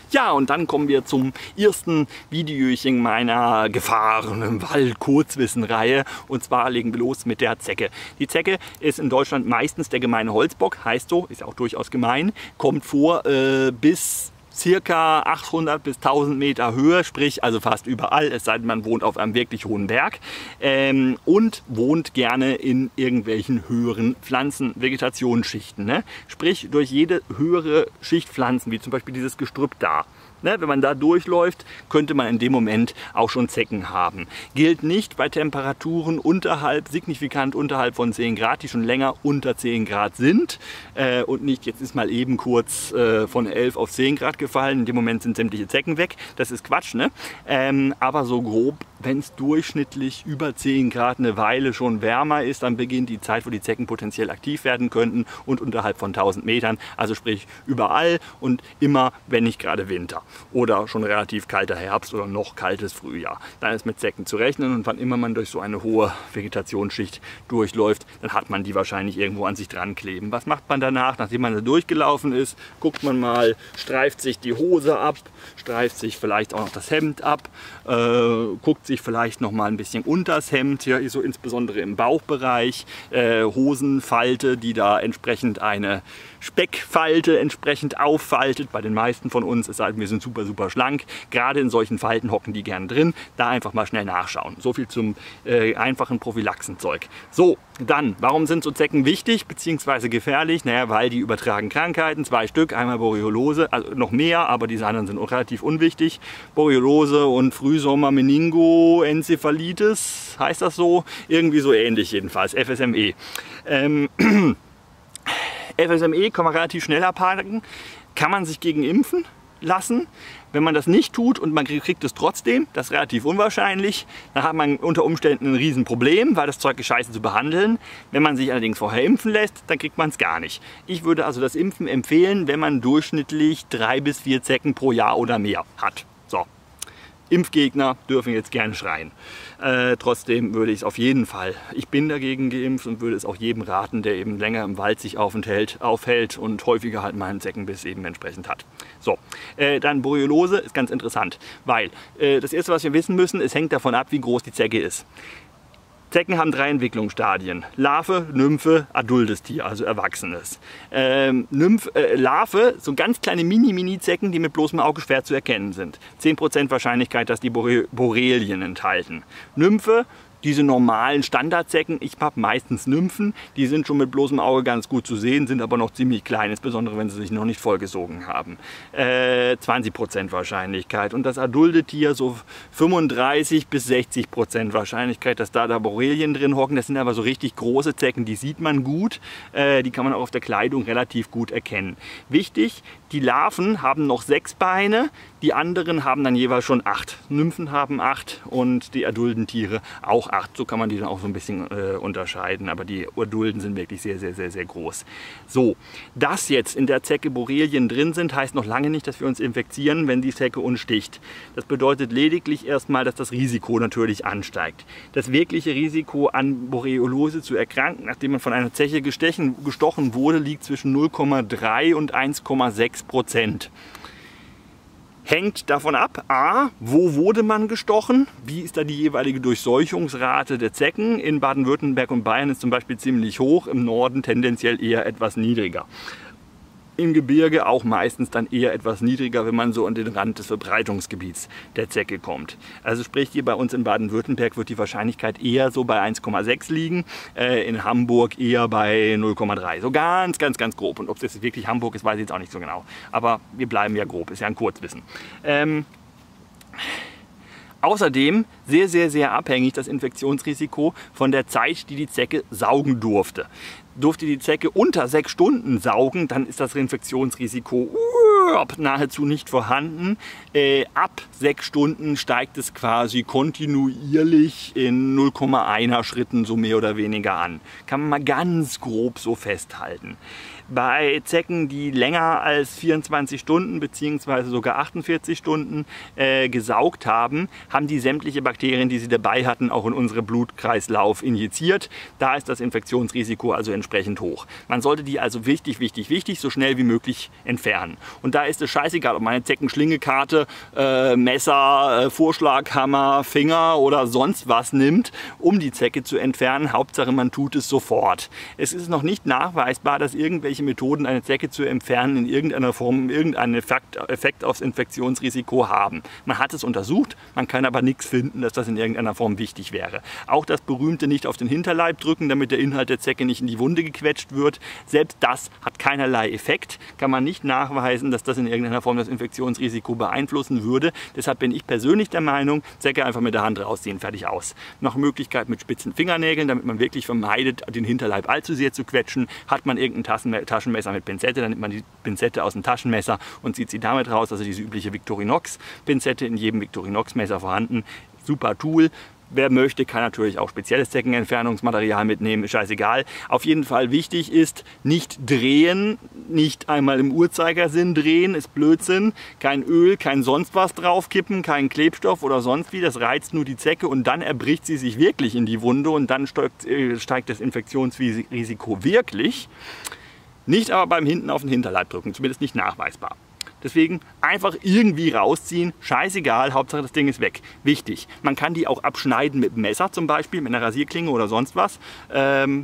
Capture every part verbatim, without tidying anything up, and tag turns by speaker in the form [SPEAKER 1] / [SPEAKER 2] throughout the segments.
[SPEAKER 1] Ja, und dann kommen wir zum ersten Videochen meiner Gefahren im Wald Kurzwissen-Reihe. Und zwar legen wir los mit der Zecke. Die Zecke ist in Deutschland meistens der gemeine Holzbock, heißt so, ist auch durchaus gemein, kommt vor äh, bis circa achthundert bis tausend Meter Höhe, sprich also fast überall, es sei denn man wohnt auf einem wirklich hohen Berg ähm, und wohnt gerne in irgendwelchen höheren Pflanzen, Vegetationsschichten. Ne? Sprich durch jede höhere Schicht Pflanzen, wie zum Beispiel dieses Gestrüpp da. Ne, wenn man da durchläuft, könnte man in dem Moment auch schon Zecken haben. Gilt nicht bei Temperaturen unterhalb, signifikant unterhalb von zehn Grad, die schon länger unter zehn Grad sind. Äh, und nicht, jetzt ist mal eben kurz äh, von elf auf zehn Grad gefallen, in dem Moment sind sämtliche Zecken weg. Das ist Quatsch, ne? Ähm, aber so grob, wenn es durchschnittlich über zehn Grad eine Weile schon wärmer ist, dann beginnt die Zeit, wo die Zecken potenziell aktiv werden könnten und unterhalb von tausend Metern, also sprich überall und immer, wenn nicht gerade Winter. Oder schon relativ kalter Herbst oder noch kaltes Frühjahr. Dann ist mit Zecken zu rechnen und wann immer man durch so eine hohe Vegetationsschicht durchläuft, dann hat man die wahrscheinlich irgendwo an sich dran kleben. Was macht man danach, nachdem man da durchgelaufen ist? Guckt man mal, streift sich die Hose ab, streift sich vielleicht auch noch das Hemd ab, äh, guckt sich vielleicht noch mal ein bisschen unters Hemd, hier so insbesondere im Bauchbereich, äh, Hosenfalte, die da entsprechend eine Speckfalte entsprechend auffaltet. Bei den meisten von uns, es sei denn, wir sind super, super schlank. Gerade in solchen Falten hocken die gern drin. Da einfach mal schnell nachschauen. So viel zum äh, einfachen Prophylaxenzeug. So, dann, warum sind so Zecken wichtig bzw. gefährlich? Naja, weil die übertragen Krankheiten, zwei Stück, einmal Borreliose, also noch mehr, aber diese anderen sind auch relativ unwichtig. Borreliose und Frühsommer-Meningoenzephalitis, heißt das so? Irgendwie so ähnlich jedenfalls, F S M E. Ähm, F S M E kann man relativ schnell abhaken, kann man sich gegen impfen lassen. Wenn man das nicht tut und man kriegt es trotzdem, das ist relativ unwahrscheinlich, dann hat man unter Umständen ein Riesenproblem, weil das Zeug ist scheiße zu behandeln. Wenn man sich allerdings vorher impfen lässt, dann kriegt man es gar nicht. Ich würde also das Impfen empfehlen, wenn man durchschnittlich drei bis vier Zecken pro Jahr oder mehr hat. So. Impfgegner dürfen jetzt gerne schreien. Äh, trotzdem würde ich es auf jeden Fall, ich bin dagegen geimpft und würde es auch jedem raten, der eben länger im Wald sich aufenthält, aufhält und häufiger halt mal einen Zeckenbiss eben entsprechend hat. So, äh, dann Borreliose ist ganz interessant, weil äh, das erste, was wir wissen müssen, es hängt davon ab, wie groß die Zecke ist. Zecken haben drei Entwicklungsstadien. Larve, Nymphe, adultes Tier, also Erwachsenes. Ähm, Nymph, äh, Larve, so ganz kleine Mini-Mini-Zecken, die mit bloßem Auge schwer zu erkennen sind. zehn Prozent Wahrscheinlichkeit, dass die Borre Borrelien enthalten. Nymphe, diese normalen Standardzecken, ich habe meistens Nymphen, die sind schon mit bloßem Auge ganz gut zu sehen, sind aber noch ziemlich klein, insbesondere wenn sie sich noch nicht vollgesogen haben. Äh, zwanzig Prozent Wahrscheinlichkeit und das adulte Tier so fünfunddreißig bis sechzig Prozent Wahrscheinlichkeit, dass da da Borrelien drin hocken. Das sind aber so richtig große Zecken, die sieht man gut, äh, die kann man auch auf der Kleidung relativ gut erkennen. Wichtig, die Larven haben noch sechs Beine, die anderen haben dann jeweils schon acht. Nymphen haben acht und die adulten Tiere auch acht. So kann man die dann auch so ein bisschen äh, unterscheiden, aber die adulten sind wirklich sehr, sehr, sehr, sehr groß. So, dass jetzt in der Zecke Borrelien drin sind, heißt noch lange nicht, dass wir uns infizieren, wenn die Zecke uns sticht. Das bedeutet lediglich erstmal, dass das Risiko natürlich ansteigt. Das wirkliche Risiko an Borreliose zu erkranken, nachdem man von einer Zeche gestechen, gestochen wurde, liegt zwischen null Komma drei und eins Komma sechs Prozent. Hängt davon ab, a, wo wurde man gestochen, wie ist da die jeweilige Durchseuchungsrate der Zecken. In Baden-Württemberg und Bayern ist zum Beispiel ziemlich hoch, im Norden tendenziell eher etwas niedriger. Im Gebirge auch meistens dann eher etwas niedriger, wenn man so an den Rand des Verbreitungsgebiets der Zecke kommt. Also sprich, hier bei uns in Baden-Württemberg wird die Wahrscheinlichkeit eher so bei eins Komma sechs liegen, äh, in Hamburg eher bei null Komma drei. So ganz, ganz, ganz grob. Und ob das jetzt wirklich Hamburg ist, weiß ich jetzt auch nicht so genau. Aber wir bleiben ja grob, ist ja ein Kurzwissen. Ähm, Außerdem sehr, sehr, sehr abhängig das Infektionsrisiko von der Zeit, die die Zecke saugen durfte. Durfte die Zecke unter sechs Stunden saugen, dann ist das Infektionsrisiko uh, nahezu nicht vorhanden. Äh, ab sechs Stunden steigt es quasi kontinuierlich in null Komma eins Schritten so mehr oder weniger an. Kann man mal ganz grob so festhalten. Bei Zecken, die länger als vierundzwanzig Stunden bzw. sogar achtundvierzig Stunden äh, gesaugt haben, haben die sämtliche Bakterien, die sie dabei hatten, auch in unseren Blutkreislauf injiziert. Da ist das Infektionsrisiko also entsprechend hoch. Man sollte die also wichtig, wichtig, wichtig so schnell wie möglich entfernen. Und da ist es scheißegal, ob man eine Zeckenschlingekarte, äh, Messer, äh, Vorschlaghammer, Finger oder sonst was nimmt, um die Zecke zu entfernen. Hauptsache, man tut es sofort. Es ist noch nicht nachweisbar, dass irgendwelche Methoden, eine Zecke zu entfernen, in irgendeiner Form irgendeinen Effekt, Effekt aufs Infektionsrisiko haben. Man hat es untersucht, man kann aber nichts finden, dass das in irgendeiner Form wichtig wäre. Auch das berühmte nicht auf den Hinterleib drücken, damit der Inhalt der Zecke nicht in die Wunde gequetscht wird. Selbst das hat keinerlei Effekt. Kann man nicht nachweisen, dass das in irgendeiner Form das Infektionsrisiko beeinflussen würde. Deshalb bin ich persönlich der Meinung, Zecke einfach mit der Hand rausziehen, fertig aus. Noch Möglichkeit mit spitzen Fingernägeln, damit man wirklich vermeidet, den Hinterleib allzu sehr zu quetschen. Hat man irgendein Taschenmesser mit Pinzette, dann nimmt man die Pinzette aus dem Taschenmesser und zieht sie damit raus. Also diese übliche Victorinox-Pinzette, in jedem Victorinox-Messer vorhanden. Super Tool. Wer möchte, kann natürlich auch spezielles Zeckenentfernungsmaterial mitnehmen, ist scheißegal. Auf jeden Fall wichtig ist, nicht drehen, nicht einmal im Uhrzeigersinn drehen, ist Blödsinn. Kein Öl, kein sonst was draufkippen, kein Klebstoff oder sonst wie, das reizt nur die Zecke und dann erbricht sie sich wirklich in die Wunde und dann steigt, äh, steigt das Infektionsrisiko wirklich. Nicht aber beim Hinten auf den Hinterleib drücken, zumindest nicht nachweisbar. Deswegen einfach irgendwie rausziehen, scheißegal, Hauptsache das Ding ist weg. Wichtig, man kann die auch abschneiden mit einem Messer zum Beispiel, mit einer Rasierklinge oder sonst was. Ähm,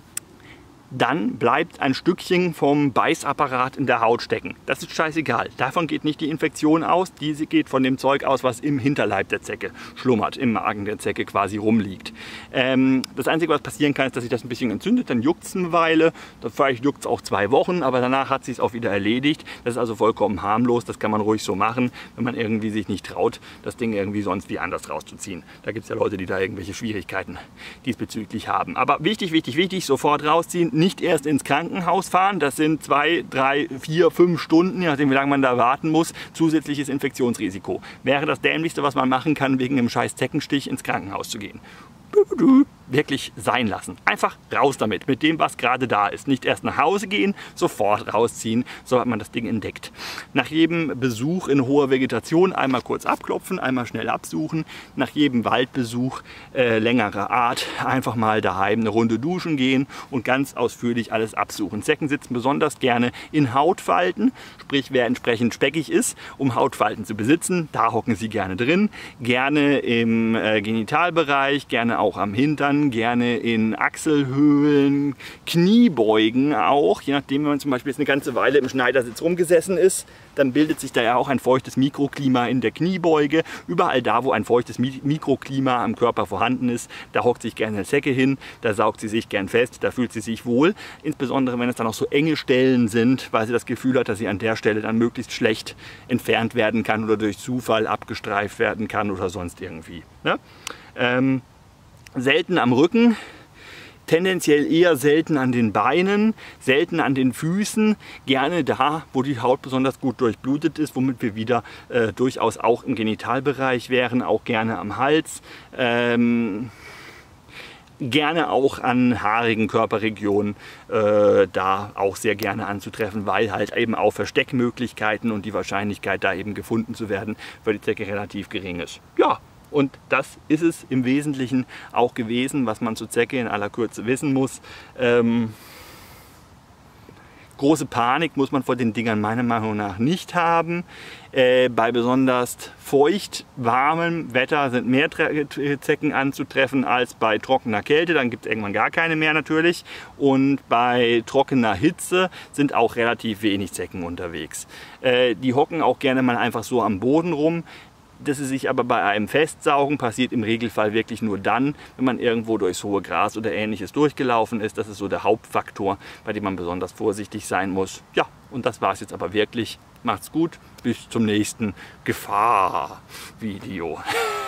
[SPEAKER 1] dann bleibt ein Stückchen vom Beißapparat in der Haut stecken. Das ist scheißegal. Davon geht nicht die Infektion aus, diese geht von dem Zeug aus, was im Hinterleib der Zecke schlummert, im Magen der Zecke quasi rumliegt. Ähm, das Einzige, was passieren kann, ist, dass sich das ein bisschen entzündet, dann juckt es eine Weile, vielleicht juckt es auch zwei Wochen, aber danach hat sich es auch wieder erledigt. Das ist also vollkommen harmlos, das kann man ruhig so machen, wenn man irgendwie sich nicht traut, das Ding irgendwie sonst wie anders rauszuziehen. Da gibt es ja Leute, die da irgendwelche Schwierigkeiten diesbezüglich haben. Aber wichtig, wichtig, wichtig, sofort rausziehen. Nicht erst ins Krankenhaus fahren, das sind zwei, drei, vier, fünf Stunden, je nachdem wie lange man da warten muss, zusätzliches Infektionsrisiko. Wäre das Dämlichste, was man machen kann, wegen einem scheiß Zeckenstich ins Krankenhaus zu gehen. Wirklich sein lassen. Einfach raus damit, mit dem, was gerade da ist. Nicht erst nach Hause gehen, sofort rausziehen, so hat man das Ding entdeckt. Nach jedem Besuch in hoher Vegetation einmal kurz abklopfen, einmal schnell absuchen. Nach jedem Waldbesuch äh, längerer Art einfach mal daheim eine Runde duschen gehen und ganz ausführlich alles absuchen. Zecken sitzen besonders gerne in Hautfalten, sprich wer entsprechend speckig ist, um Hautfalten zu besitzen, da hocken sie gerne drin. Gerne im äh, Genitalbereich, gerne auch am Hintern, gerne in Achselhöhlen, Kniebeugen auch, je nachdem, wenn man zum Beispiel jetzt eine ganze Weile im Schneidersitz rumgesessen ist, dann bildet sich da ja auch ein feuchtes Mikroklima in der Kniebeuge. Überall da, wo ein feuchtes Mikroklima am Körper vorhanden ist, da hockt sich gerne eine Zecke hin, da saugt sie sich gern fest, da fühlt sie sich wohl. Insbesondere, wenn es dann auch so enge Stellen sind, weil sie das Gefühl hat, dass sie an der Stelle dann möglichst schlecht entfernt werden kann oder durch Zufall abgestreift werden kann oder sonst irgendwie. Ne? Ähm, Selten am Rücken, tendenziell eher selten an den Beinen, selten an den Füßen, gerne da, wo die Haut besonders gut durchblutet ist, womit wir wieder äh, durchaus auch im Genitalbereich wären, auch gerne am Hals, ähm, gerne auch an haarigen Körperregionen, äh, da auch sehr gerne anzutreffen, weil halt eben auch Versteckmöglichkeiten und die Wahrscheinlichkeit, da eben gefunden zu werden, für die Zecke relativ gering ist. Ja. Und das ist es im Wesentlichen auch gewesen, was man zur Zecke in aller Kürze wissen muss. Ähm, große Panik muss man vor den Dingern meiner Meinung nach nicht haben. Äh, bei besonders feucht, warmem Wetter sind mehr Zecken anzutreffen als bei trockener Kälte. Dann gibt es irgendwann gar keine mehr natürlich. Und bei trockener Hitze sind auch relativ wenig Zecken unterwegs. Äh, die hocken auch gerne mal einfach so am Boden rum. Dass sie sich aber bei einem Festsaugen passiert im Regelfall wirklich nur dann, wenn man irgendwo durchs hohe Gras oder ähnliches durchgelaufen ist. Das ist so der Hauptfaktor, bei dem man besonders vorsichtig sein muss. Ja, und das war es jetzt aber wirklich. Macht's gut, bis zum nächsten Gefahr-Video.